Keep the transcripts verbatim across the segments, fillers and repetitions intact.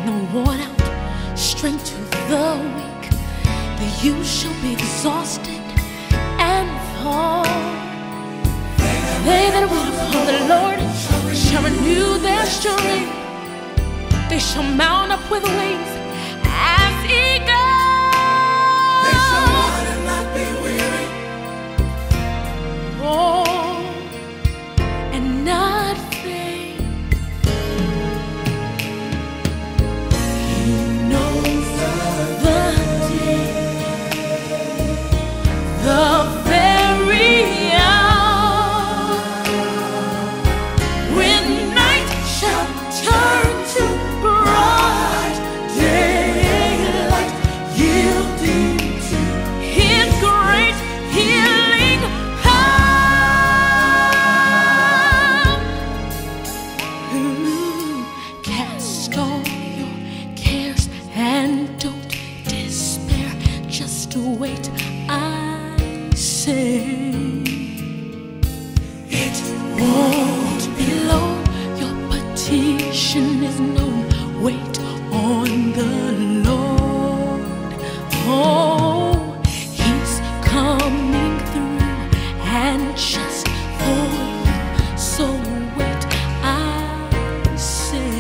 the worn out, strength to the weak. The youth shall be exhausted and fall. They that wait upon the Lord shall renew their strength. They shall mount up with wings as eagles. They shall run and not be weary. Oh, and not faint. He knows the day, the very hour when night shall turn to bright daylight, yielding to His great healing power. Ooh, cast all your cares and don't despair. Just wait, I say. It won't be long. Your petition is known. Wait on the Lord. Oh, He's coming through and just for you. So wait, I say.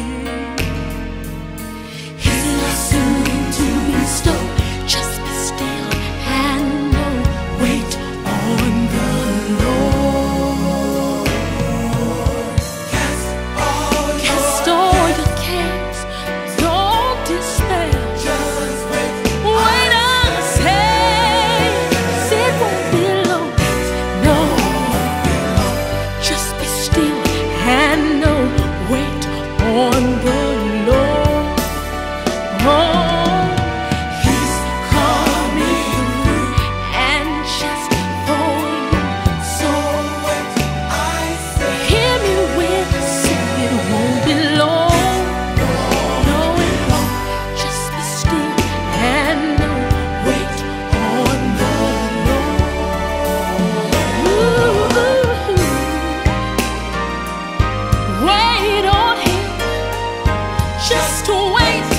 He's not soon to bestow. Just be still and know. Wait on the Lord. Cast all Cast your all your cares, don't despair. just wait. Wait and say, it won't be long. No, just be still and know. Wait on the Lord. Oh, He's coming through and just for you. So Wait, I say. hear me when I say it won't be long. No, it won't. Just be still and know. Wait on the Lord. Ooh, wait on Him. Just wait.